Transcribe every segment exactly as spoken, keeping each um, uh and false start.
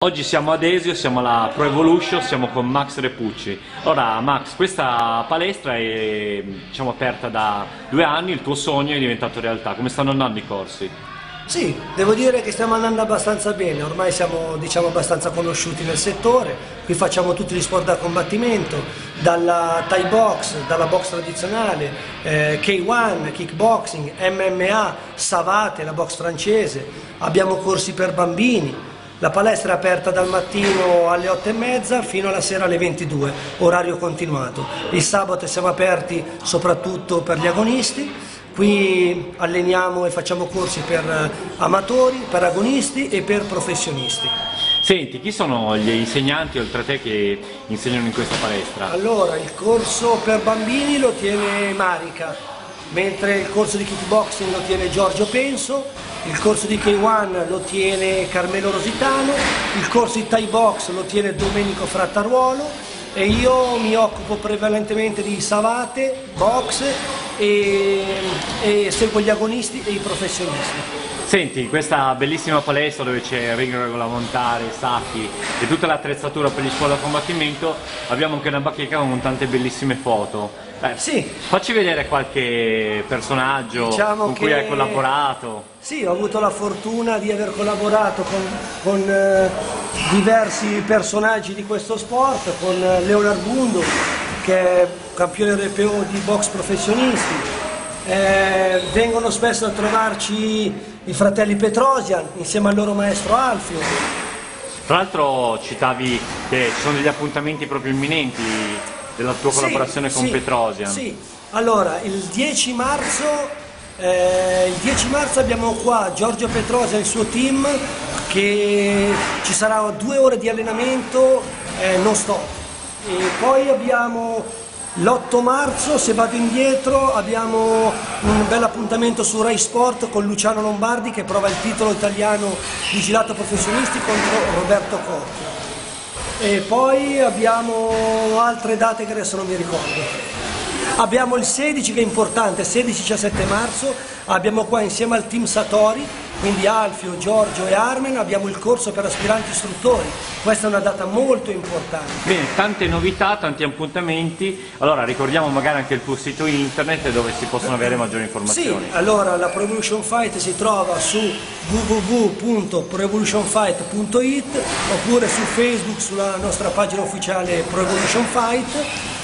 Oggi siamo ad Esio, siamo alla Pro Evolution, siamo con Max Repucci. Allora Max, questa palestra è diciamo, aperta da due anni, il tuo sogno è diventato realtà, come stanno andando i corsi? Sì, devo dire che stiamo andando abbastanza bene, ormai siamo diciamo, abbastanza conosciuti nel settore, qui facciamo tutti gli sport da combattimento, dalla Thai box, dalla box tradizionale, eh, K uno, kickboxing, M M A, savate, la box francese, abbiamo corsi per bambini. La palestra è aperta dal mattino alle otto e mezza fino alla sera alle ventidue, orario continuato. Il sabato siamo aperti soprattutto per gli agonisti, qui alleniamo e facciamo corsi per amatori, per agonisti e per professionisti. Senti, chi sono gli insegnanti oltre a te che insegnano in questa palestra? Allora, il corso per bambini lo tiene Marica, mentre il corso di kickboxing lo tiene Giorgio Penso, il corso di K uno lo tiene Carmelo Rositano, il corso di Thai box lo tiene Domenico Frattaruolo e io mi occupo prevalentemente di savate, box e, e seguo gli agonisti e i professionisti. Senti, questa bellissima palestra dove c'è il ring regolamentare, sacchi e tutta l'attrezzatura per gli sport da combattimento, abbiamo anche una bacheca con tante bellissime foto. Beh, sì. Facci vedere qualche personaggio diciamo con che... cui hai collaborato. Sì, ho avuto la fortuna di aver collaborato con, con eh, diversi personaggi di questo sport, con Leonard Bundo, che è campione europeo di box professionisti. Eh, vengono spesso a trovarci i fratelli Petrosian insieme al loro maestro Alfio. Tra l'altro citavi che ci sono degli appuntamenti proprio imminenti della tua collaborazione sì, con sì, Petrosian. Sì, allora il dieci marzo, eh, il dieci marzo abbiamo qua Giorgio Petrosian e il suo team che ci sarà due ore di allenamento eh, non stop. E poi abbiamo l'otto marzo, se vado indietro, abbiamo un bel appuntamento su Rai Sport con Luciano Lombardi che prova il titolo italiano di gilato professionisti contro Roberto Cocco. E poi abbiamo altre date che adesso non mi ricordo. Abbiamo il sedici che è importante, sedici diciassette marzo, abbiamo qua insieme al team Satori, quindi Alfio, Giorgio e Armen, abbiamo il corso per aspiranti istruttori. Questa è una data molto importante. Bene, tante novità, tanti appuntamenti. Allora ricordiamo magari anche il tuo sito internet dove si possono avere maggiori informazioni. Sì, allora la Pro Evolution Fight si trova su w w w punto pro evolution fight punto it oppure su Facebook sulla nostra pagina ufficiale Pro Evolution Fight.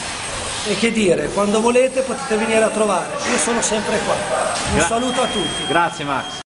E che dire, quando volete potete venire a trovare, io sono sempre qua. Un Gra- saluto a tutti. Grazie Max.